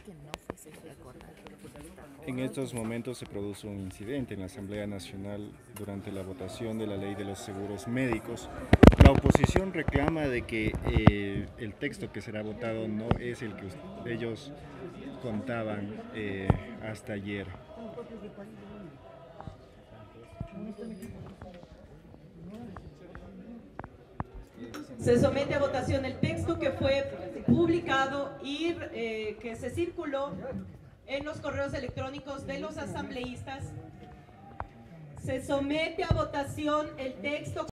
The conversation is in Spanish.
En estos momentos se produce un incidente en la Asamblea Nacional durante la votación de la ley de los seguros médicos. La oposición reclama de que el texto que será votado no es el que ellos contaban hasta ayer. Se somete a votación el texto que fue publicado y que se circuló en los correos electrónicos de los asambleístas. Se somete a votación el texto